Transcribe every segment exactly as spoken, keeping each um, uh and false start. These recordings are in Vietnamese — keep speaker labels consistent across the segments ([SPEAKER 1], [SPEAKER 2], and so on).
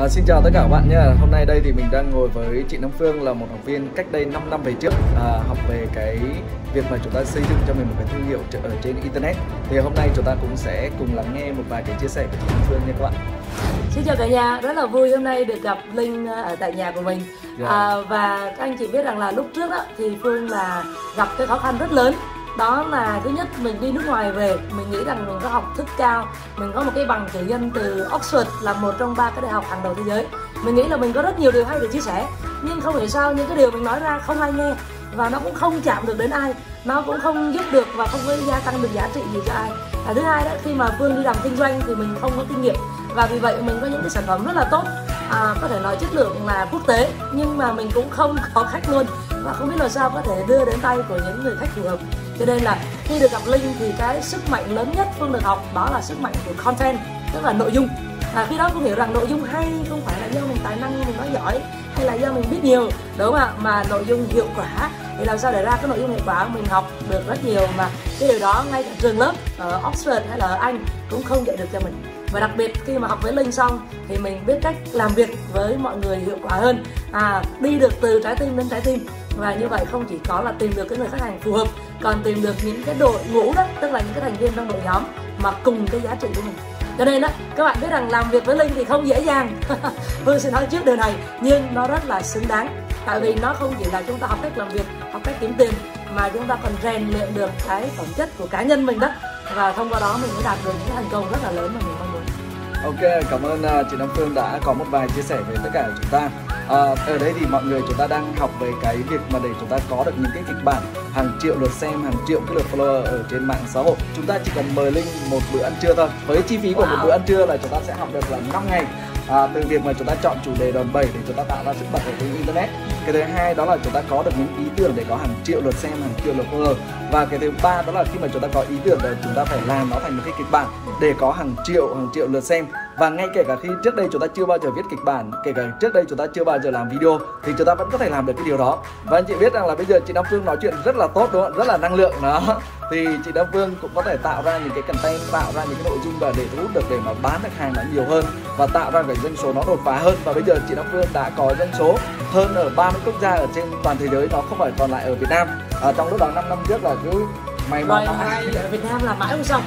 [SPEAKER 1] À, xin chào tất cả các bạn nhé. Hôm nay đây thì mình đang ngồi với chị Nam Phương, là một học viên cách đây năm năm về trước, à, học về cái việc mà chúng ta xây dựng cho mình một cái thương hiệu ở trên Internet. Thì hôm nay chúng ta cũng sẽ cùng lắng nghe một vài cái chia sẻ của chị Nam Phương nha các bạn.
[SPEAKER 2] Xin chào cả nhà, rất là vui hôm nay được gặp Linh ở tại nhà của mình. Yeah. À, và các anh chị biết rằng là lúc trước đó thì Phương là gặp cái khó khăn rất lớn. Đó là thứ nhất, mình đi nước ngoài về, mình nghĩ rằng mình có học thức cao, mình có một cái bằng cử nhân từ Oxford, là một trong ba cái đại học hàng đầu thế giới. Mình nghĩ là mình có rất nhiều điều hay để chia sẻ, nhưng không hiểu sao những cái điều mình nói ra không ai nghe, và nó cũng không chạm được đến ai, nó cũng không giúp được và không có gia tăng được giá trị gì cho ai. Và thứ hai đó, khi mà Phương đi làm kinh doanh thì mình không có kinh nghiệm, và vì vậy mình có những cái sản phẩm rất là tốt, à, có thể nói chất lượng là quốc tế, nhưng mà mình cũng không có khách luôn, và không biết là sao có thể đưa đến tay của những người khách phù hợp. Cho nên là khi được gặp Linh thì cái sức mạnh lớn nhất Phương được học đó là sức mạnh của content, tức là nội dung. À, khi đó Phương hiểu rằng nội dung hay không phải là do mình tài năng, mình nói giỏi, hay là do mình biết nhiều, đúng không ạ? Mà nội dung hiệu quả. Thì làm sao để ra cái nội dung hiệu quả, mình học được rất nhiều, mà cái điều đó ngay cả trường lớp ở Oxford hay là ở Anh cũng không dạy được cho mình. Và đặc biệt khi mà học với Linh xong thì mình biết cách làm việc với mọi người hiệu quả hơn, à, đi được từ trái tim đến trái tim. Và như vậy không chỉ có là tìm được cái người khách hàng phù hợp, còn tìm được những cái đội ngũ đó, tức là những cái thành viên trong đội nhóm mà cùng cái giá trị của mình. Cho nên đó, các bạn biết rằng làm việc với Linh thì không dễ dàng. Phương sẽ nói trước điều này, nhưng nó rất là xứng đáng. Tại vì nó không chỉ là chúng ta học cách làm việc, học cách kiếm tiền, mà chúng ta còn rèn luyện được cái phẩm chất của cá nhân mình đó. Và thông qua đó mình mới đạt được những thành công rất là lớn mà mình mong muốn.
[SPEAKER 1] Ok, cảm ơn uh, chị Nam Phương đã có một vài chia sẻ về tất cả chúng ta. À, ở đây thì mọi người chúng ta đang học về cái việc mà để chúng ta có được những cái kịch bản hàng triệu lượt xem, hàng triệu cái lượt follower ở trên mạng xã hội. Chúng ta chỉ cần mời Linh một bữa ăn trưa thôi. Với chi phí của wow. một bữa ăn trưa là chúng ta sẽ học được là năm ngày. À, từ việc mà chúng ta chọn chủ đề đòn bẩy để chúng ta tạo ra sức bật ở trên Internet. Cái thứ hai đó là chúng ta có được những ý tưởng để có hàng triệu lượt xem, hàng triệu lượt follower. Và cái thứ ba đó là khi mà chúng ta có ý tưởng là chúng ta phải làm nó thành một cái kịch bản để có hàng triệu, hàng triệu lượt xem. Và ngay kể cả khi trước đây chúng ta chưa bao giờ viết kịch bản, kể cả trước đây chúng ta chưa bao giờ làm video, thì chúng ta vẫn có thể làm được cái điều đó. Và anh chị biết rằng là bây giờ chị Nam Phương nói chuyện rất là tốt đúng không? Rất là năng lượng đó. Thì chị Nam Phương cũng có thể tạo ra những cái content, tạo ra những cái nội dung và để thu hút được, để mà bán được hàng nó nhiều hơn và tạo ra cái doanh số nó đột phá hơn. Và bây giờ chị Nam Phương đã có doanh số hơn ở ba mươi quốc gia ở trên toàn thế giới, nó không phải còn lại ở Việt Nam. À, trong lúc đó năm năm trước là cứ mày
[SPEAKER 2] mà mãi ở Việt Nam là mãi không xong.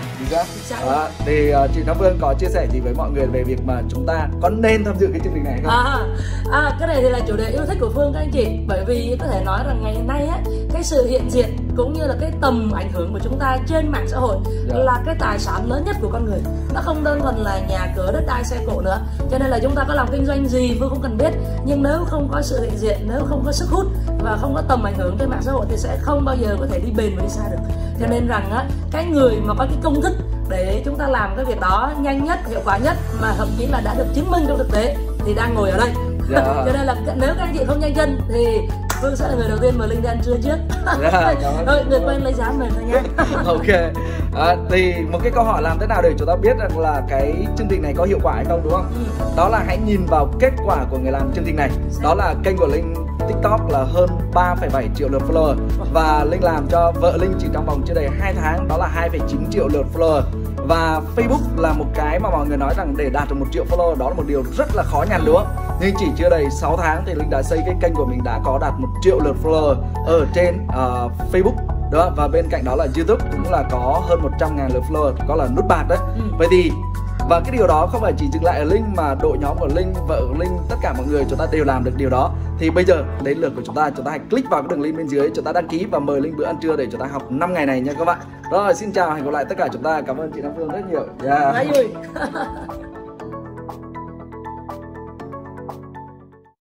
[SPEAKER 1] À, thì uh, chị Nam Phương có chia sẻ gì với mọi người về việc mà chúng ta có nên tham dự cái chương trình này không?
[SPEAKER 2] À, à, cái này thì là chủ đề yêu thích của Phương các anh chị. Bởi vì có thể nói rằng ngày nay á, cái sự hiện diện cũng như là cái tầm ảnh hưởng của chúng ta trên mạng xã hội yeah. là cái tài sản lớn nhất của con người. Nó không đơn thuần là nhà cửa, đất đai, xe cộ nữa. Cho nên là chúng ta có làm kinh doanh gì Phương không cần biết, nhưng nếu không có sự hiện diện, nếu không có sức hút và không có tầm ảnh hưởng trên mạng xã hội thì sẽ không bao giờ có thể đi bền và đi xa được. Cho nên rằng á, cái người mà có cái công thức để chúng ta làm cái việc đó nhanh nhất, hiệu quả nhất, mà thậm chí là đã được chứng minh trong thực tế thì đang ngồi ở đây. Yeah. Cho nên là nếu các anh chị không nhanh chân thì Phương sẽ là người đầu tiên mà Linh đi ăn trưa trước. Yeah, thôi, người quen lấy giá mình thôi nhé.
[SPEAKER 1] Ok. À, thì một cái câu hỏi làm thế nào để chúng ta biết rằng là cái chương trình này có hiệu quả hay không, đúng không? Ừ. Đó là hãy nhìn vào kết quả của người làm chương trình này. Đó là kênh của Linh TikTok là hơn ba phẩy bảy triệu lượt follower, và Linh làm cho vợ Linh chỉ trong vòng chưa đầy hai tháng đó là hai phẩy chín triệu lượt follower. Và Facebook là một cái mà mọi người nói rằng để đạt được một triệu follower đó là một điều rất là khó nhằn, đúng không? Nhưng chỉ chưa đầy sáu tháng thì Linh đã xây cái kênh của mình đã có đạt một triệu lượt follower ở trên uh, Facebook đó, và bên cạnh đó là YouTube cũng là có hơn một trăm ngàn lượt follower, có là nút bạc đấy. Ừ. Vậy thì và cái điều đó không phải chỉ dừng lại ở Linh, mà đội nhóm của Linh, vợ của Linh, tất cả mọi người chúng ta đều làm được điều đó. Thì bây giờ đến lượt của chúng ta, chúng ta hãy click vào cái đường link bên dưới, chúng ta đăng ký và mời Linh bữa ăn trưa để chúng ta học năm ngày này nha các bạn. Rồi, xin chào, hẹn gặp lại tất cả chúng ta. Cảm ơn chị Nam Phương rất nhiều. Yeah.